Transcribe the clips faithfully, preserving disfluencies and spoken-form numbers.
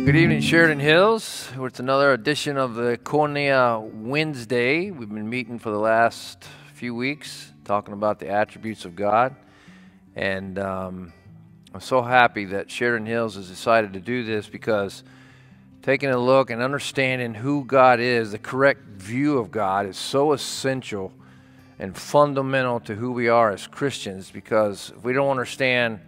Good evening, Sheridan Hills. It's another edition of the Koinonia Wednesday. We've been meeting for the last few weeks, talking about the attributes of God. And um, I'm so happy that Sheridan Hills has decided to do this, because taking a look and understanding who God is, the correct view of God, is so essential and fundamental to who we are as Christians. Because if we don't understand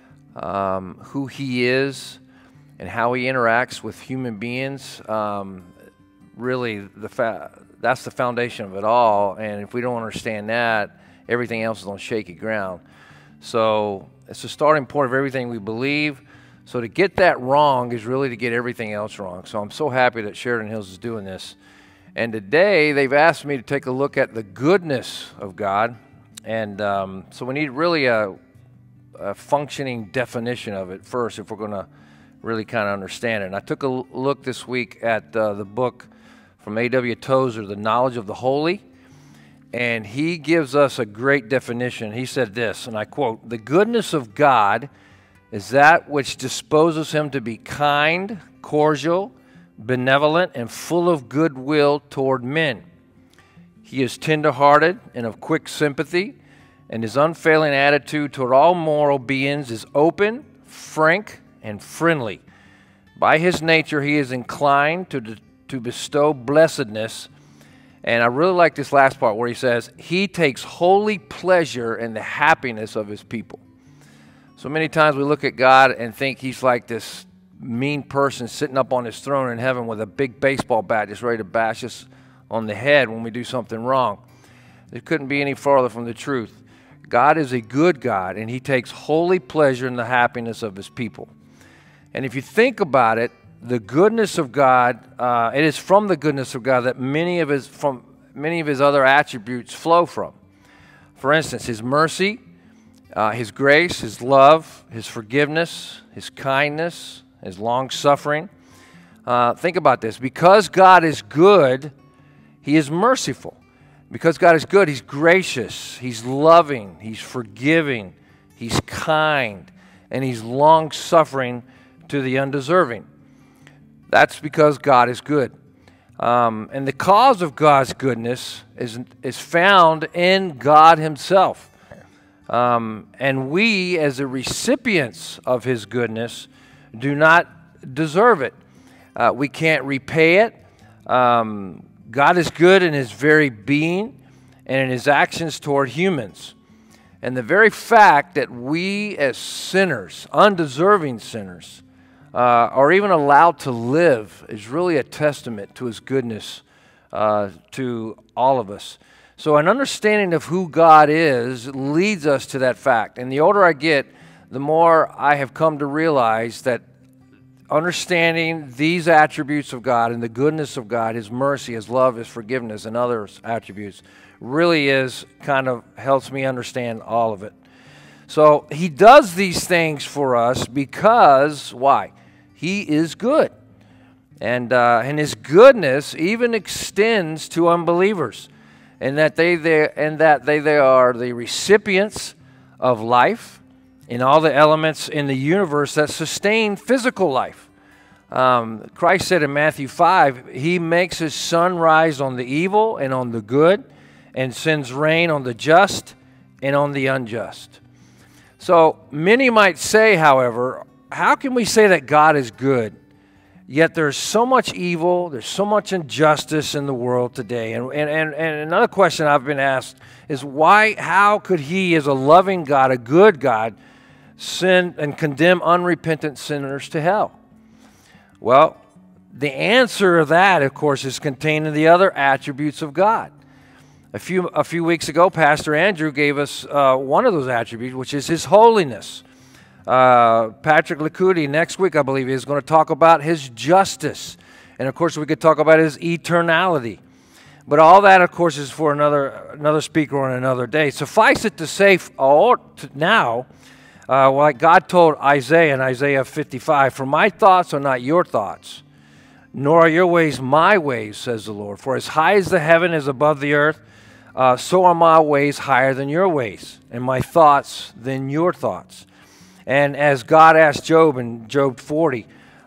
um, who He is and how He interacts with human beings, um, really the fa that's the foundation of it all. And if we don't understand that, everything else is on shaky ground. So it's the starting point of everything we believe. So to get that wrong is really to get everything else wrong. So I'm so happy that Sheridan Hills is doing this. And today they've asked me to take a look at the goodness of God. And um, so we need really a, a functioning definition of it first if we're going to really kind of understand it. And I took a look this week at uh, the book from A W Tozer, The Knowledge of the Holy, and he gives us a great definition. He said this, and I quote, "The goodness of God is that which disposes Him to be kind, cordial, benevolent, and full of goodwill toward men. He is tender-hearted and of quick sympathy, and His unfailing attitude toward all moral beings is open, frank, and friendly. By His nature, He is inclined to, to bestow blessedness." And I really like this last part where he says, "He takes holy pleasure in the happiness of His people." So many times we look at God and think He's like this mean person sitting up on His throne in heaven with a big baseball bat just ready to bash us on the head when we do something wrong. It couldn't be any farther from the truth. God is a good God, and He takes holy pleasure in the happiness of His people. And if you think about it, the goodness of God, uh, it is from the goodness of God that many of His from many of His other attributes flow from. For instance, His mercy, uh, His grace, His love, His forgiveness, His kindness, His long-suffering. Uh, think about this. Because God is good, He is merciful. Because God is good, He's gracious, He's loving, He's forgiving, He's kind, and He's long-suffering to the undeserving. That's because God is good. Um, and the cause of God's goodness is, is found in God Himself. Um, and we, as the recipients of His goodness, do not deserve it. Uh, we can't repay it. Um, God is good in His very being and in His actions toward humans. And the very fact that we as sinners, undeserving sinners, uh, are even allowed to live is really a testament to His goodness uh, to all of us. So an understanding of who God is leads us to that fact. And the older I get, the more I have come to realize that understanding these attributes of God and the goodness of God, His mercy, His love, His forgiveness, and other attributes really is kind of helps me understand all of it. So He does these things for us because, why? He is good. And, uh, and His goodness even extends to unbelievers, and that they, they, and that they, they are the recipients of life in all the elements in the universe that sustain physical life. Um, Christ said in Matthew five, He makes His sun rise on the evil and on the good, and sends rain on the just and on the unjust. So many might say, however, how can we say that God is good, yet there's so much evil, there's so much injustice in the world today? And, and, and, and another question I've been asked is, why, how could He, as a loving God, a good God, sin and condemn unrepentant sinners to hell? Well, the answer to that, of course, is contained in the other attributes of God. A few, a few weeks ago, Pastor Andrew gave us uh, one of those attributes, which is His holiness. Uh, Patrick Lacuti next week, I believe, is going to talk about His justice. And, of course, we could talk about His eternality. But all that, of course, is for another, another speaker on another day. Suffice it to say all, to now, uh, like God told Isaiah in Isaiah fifty-five, "For my thoughts are not your thoughts, nor are your ways my ways, says the Lord. For as high as the heaven is above the earth, uh, so are my ways higher than your ways, and my thoughts than your thoughts." And as God asked Job in Job forty,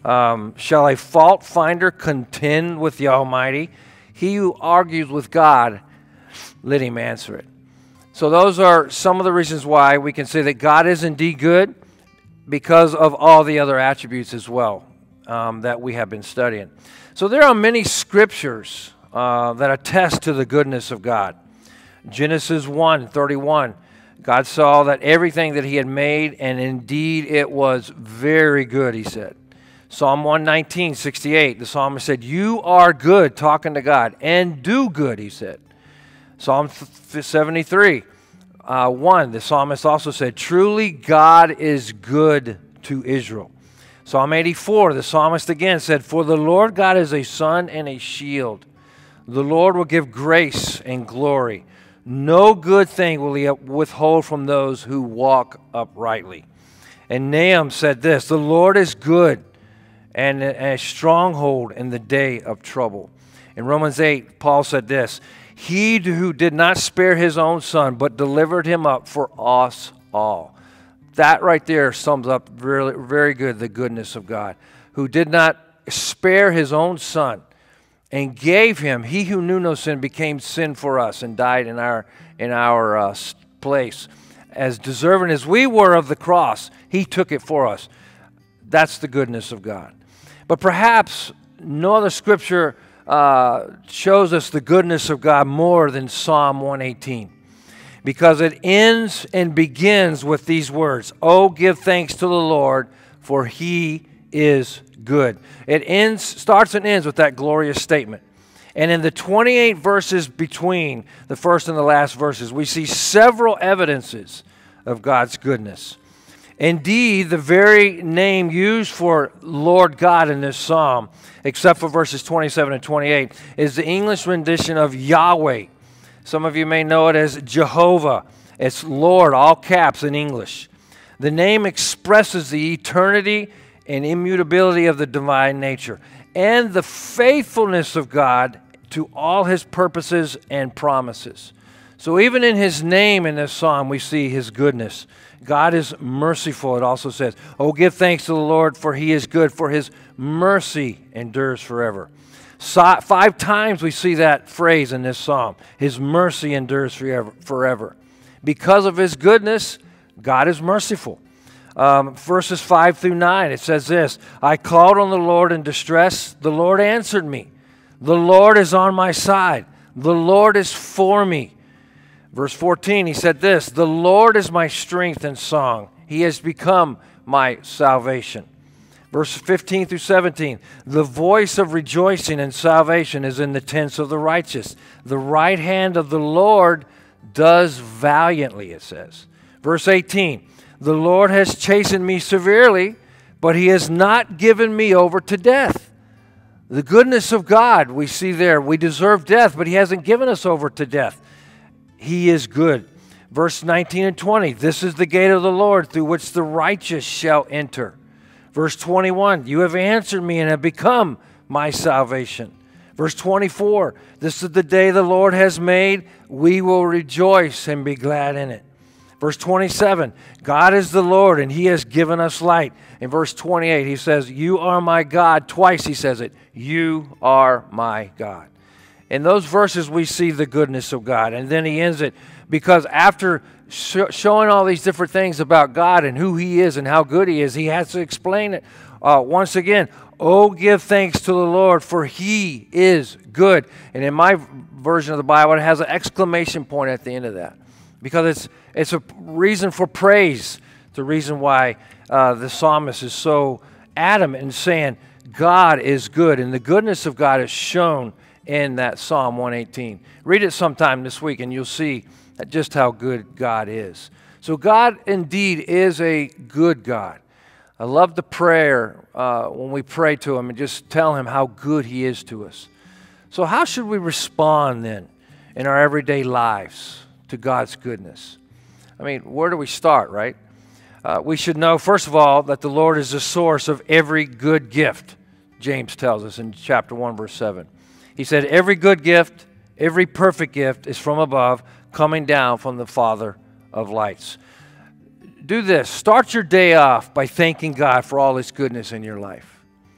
Um, shall a fault finder contend with the Almighty? He who argues with God, let him answer it. So those are some of the reasons why we can say that God is indeed good, because of all the other attributes as well um, that we have been studying. So there are many scriptures uh, that attest to the goodness of God. Genesis one thirty-one, God saw that everything that he had made, and indeed it was very good, he said. Psalm one nineteen, sixty-eight, the psalmist said, you are good, talking to God, and do good, he said. Psalm seventy-three, uh, one, the psalmist also said, truly God is good to Israel. Psalm eighty-four, the psalmist again said, for the Lord God is a sun and a shield. The Lord will give grace and glory. No good thing will he withhold from those who walk uprightly. And Nahum said this, the Lord is good and a stronghold in the day of trouble. In Romans eight, Paul said this, he who did not spare his own son, but delivered him up for us all. That right there sums up really, very good the goodness of God, who did not spare his own son and gave him. He who knew no sin became sin for us and died in our, in our uh, place. As deserving as we were of the cross, he took it for us. That's the goodness of God. But perhaps no other scripture uh, shows us the goodness of God more than Psalm one eighteen. Because it ends and begins with these words, oh, give thanks to the Lord, for he is good. It ends, starts and ends with that glorious statement. And in the twenty-eight verses between the first and the last verses, we see several evidences of God's goodness. Indeed, the very name used for Lord God in this psalm, except for verses twenty-seven and twenty-eight, is the English rendition of Yahweh. Some of you may know it as Jehovah. It's Lord, all caps in English. The name expresses the eternity and immutability of the divine nature and the faithfulness of God to all his purposes and promises. So even in his name in this psalm, we see his goodness. God is merciful, it also says. Oh, give thanks to the Lord, for he is good, for his mercy endures forever. So, five times we see that phrase in this psalm. His mercy endures forever. forever. Because of his goodness, God is merciful. Um, verses five through nine, it says this, I called on the Lord in distress. The Lord answered me. The Lord is on my side. The Lord is for me. Verse fourteen, he said this, the Lord is my strength and song. He has become my salvation. Verse fifteen through seventeen, the voice of rejoicing and salvation is in the tents of the righteous. The right hand of the Lord does valiantly, it says. Verse eighteen, the Lord has chastened me severely, but he has not given me over to death. The goodness of God we see there. We deserve death, but he hasn't given us over to death. He is good. Verse nineteen and twenty, this is the gate of the Lord through which the righteous shall enter. Verse twenty-one, you have answered me and have become my salvation. Verse twenty-four, this is the day the Lord has made. We will rejoice and be glad in it. Verse twenty-seven, God is the Lord and he has given us light. In verse twenty-eight, he says, you are my God. Twice he says it, you are my God. In those verses, we see the goodness of God. And then he ends it because after sh showing all these different things about God and who he is and how good he is, he has to explain it uh, once again. Oh, give thanks to the Lord, for he is good. And in my version of the Bible, it has an exclamation point at the end of that because it's, it's a reason for praise. It's a reason why uh, the psalmist is so adamant in saying God is good. And the goodness of God is shown in that Psalm one eighteen. Read it sometime this week and you'll see just how good God is. So God indeed is a good God. I love the prayer uh, when we pray to him and just tell him how good he is to us. So how should we respond then in our everyday lives to God's goodness? I mean, where do we start, right? Uh, we should know, first of all, that the Lord is the source of every good gift, James tells us in chapter one, verse seven. He said, every good gift, every perfect gift is from above, coming down from the Father of lights. Do this. Start your day off by thanking God for all his goodness in your life.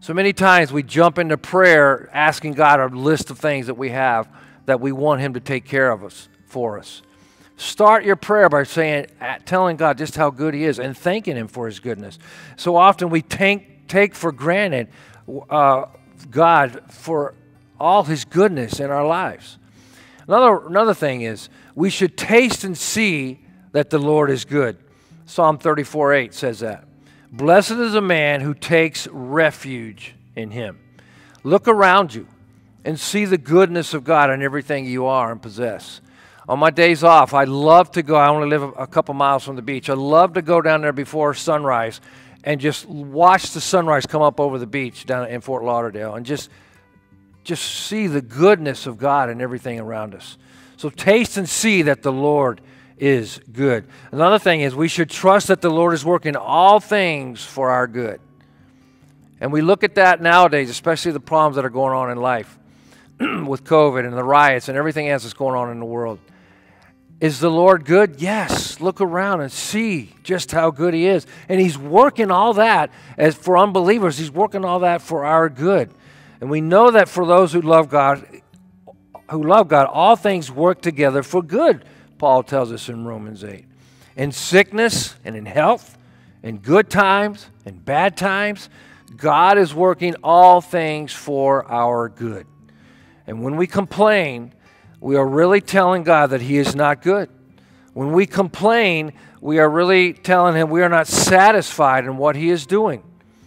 So many times we jump into prayer asking God a list of things that we have that we want Him to take care of us, for us. Start your prayer by saying, telling God just how good He is and thanking Him for His goodness. So often we take, take for granted uh, God for all His goodness in our lives. Another, another thing is we should taste and see that the Lord is good. Psalm thirty-four eight says that. Blessed is a man who takes refuge in Him. Look around you and see the goodness of God in everything you are and possess. On my days off, I love to go. I only live a couple miles from the beach. I love to go down there before sunrise and just watch the sunrise come up over the beach down in Fort Lauderdale and just, just see the goodness of God in everything around us. So taste and see that the Lord is good. Another thing is we should trust that the Lord is working all things for our good. And we look at that nowadays, especially the problems that are going on in life with COVID and the riots and everything else that's going on in the world. Is the Lord good? Yes. Look around and see just how good He is. And He's working all that as for unbelievers. He's working all that for our good. And we know that for those who love God, who love God, all things work together for good, Paul tells us in Romans eight. In sickness and in health, in good times and bad times, God is working all things for our good. And when we complain, we are really telling God that He is not good. When we complain, we are really telling Him we are not satisfied in what He is doing.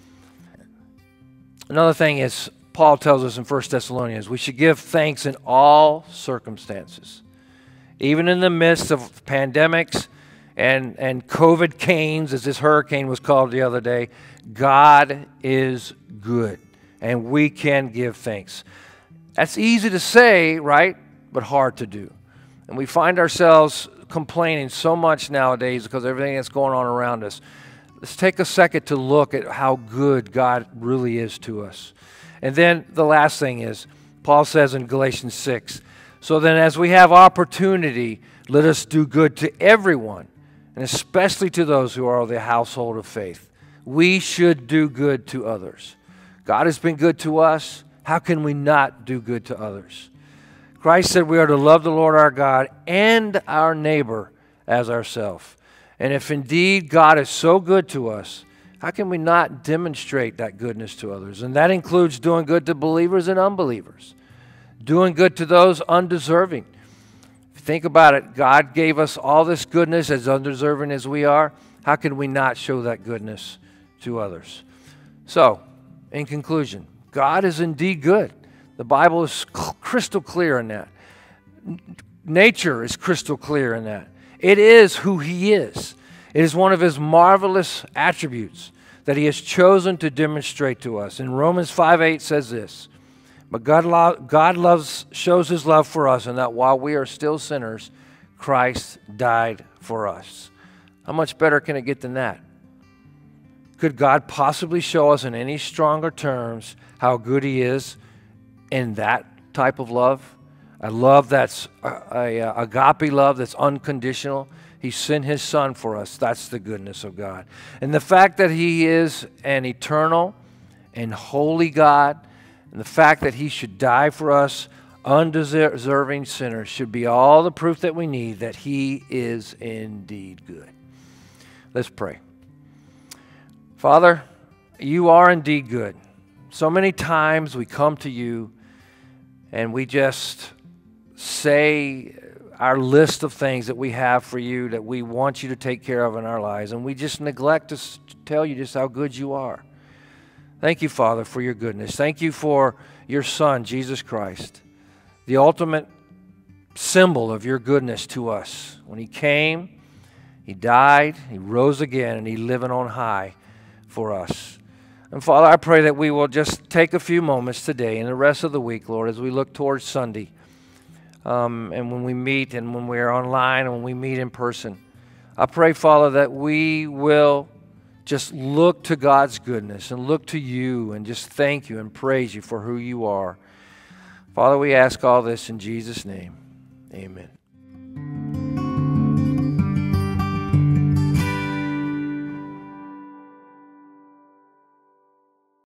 Another thing is, Paul tells us in First Thessalonians, we should give thanks in all circumstances. Even in the midst of pandemics and, and COVID canes, as this hurricane was called the other day, God is good, and we can give thanks. That's easy to say, right, but hard to do. And we find ourselves complaining so much nowadays because of everything that's going on around us. Let's take a second to look at how good God really is to us. And then the last thing is, Paul says in Galatians six, so then as we have opportunity, let us do good to everyone, and especially to those who are of the household of faith. We should do good to others. God has been good to us. How can we not do good to others? Christ said we are to love the Lord our God and our neighbor as ourselves. And if indeed God is so good to us, how can we not demonstrate that goodness to others? And that includes doing good to believers and unbelievers. Doing good to those undeserving. If you think about it, God gave us all this goodness as undeserving as we are. How can we not show that goodness to others? So, in conclusion, God is indeed good. The Bible is crystal clear in that. Nature is crystal clear in that. It is who He is. It is one of His marvelous attributes that He has chosen to demonstrate to us. And Romans five eight says this, but God, lo- God loves, shows His love for us in that while we are still sinners, Christ died for us. How much better can it get than that? Could God possibly show us in any stronger terms how good He is in that type of love? A love that's a, a, a agape love that's unconditional. He sent His Son for us. That's the goodness of God. And the fact that He is an eternal and holy God, and the fact that He should die for us, undeserving sinners, should be all the proof that we need that He is indeed good. Let's pray. Father, You are indeed good. So many times we come to You and we just say our list of things that we have for You, that we want You to take care of in our lives, and we just neglect to tell You just how good You are. Thank You, Father, for Your goodness. Thank You for Your Son, Jesus Christ, the ultimate symbol of Your goodness to us. When He came, He died, He rose again, and He living on high for us. And Father, I pray that we will just take a few moments today and the rest of the week, Lord, as we look towards Sunday, um, and when we meet and when we are online and when we meet in person. I pray, Father, that we will just look to God's goodness and look to You and just thank You and praise You for who You are. Father, we ask all this in Jesus' name. Amen.